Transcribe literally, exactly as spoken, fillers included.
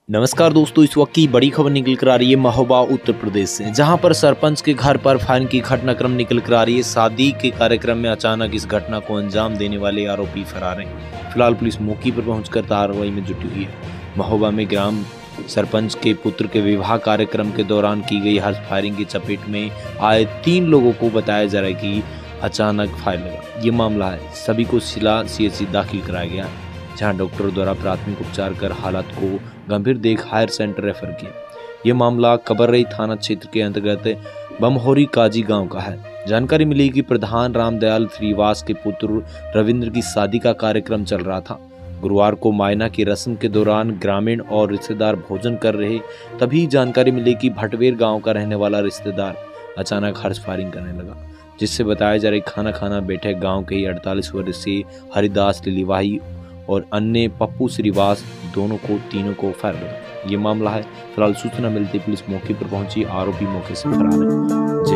नमस्कार दोस्तों, इस वक्त की बड़ी खबर निकल कर आ रही है महोबा उत्तर प्रदेश से, जहां पर सरपंच के घर पर फायरिंग की घटनाक्रम निकल कर आ रही है। शादी के कार्यक्रम में अचानक इस घटना को अंजाम देने वाले आरोपी फरार हैं। फिलहाल पुलिस मौके पर पहुंचकर कार्रवाई में जुटी हुई है। महोबा में ग्राम सरपंच के पुत्र के विवाह कार्यक्रम के दौरान की गई हर्ष फायरिंग की चपेट में आए तीन लोगों को बताया जा रहा है कि अचानक फायर लगा। ये मामला है, सभी को सिला सीएचसी दाखिल कराया गया, जहां डॉक्टरों द्वारा प्राथमिक उपचार कर हालत को गंभीर देख हायर सेंटर रेफर किया। ये मामला कबर्रई थाना क्षेत्र के अंतर्गत बमहोरी काजी गांव का है। जानकारी मिली कि प्रधान रामदयाल श्रीवास के पुत्र रविंद्र की शादी का कार्यक्रम चल रहा था। गुरुवार को मायना की रस्म के दौरान ग्रामीण और रिश्तेदार भोजन कर रहे, तभी जानकारी मिली कि भटवेर गांव का रहने वाला रिश्तेदार अचानक हर्ष फायरिंग करने लगा, जिससे बताया जा रहा है खाना खाना बैठे गाँव के ही अड़तालीस वर्षीय हरिदास लिलीवाही और अन्य पप्पू श्रीवास दोनों को तीनों को फायर लगा। ये मामला है। फिलहाल सूचना मिलती पुलिस मौके पर पहुंची, आरोपी मौके से फरार है।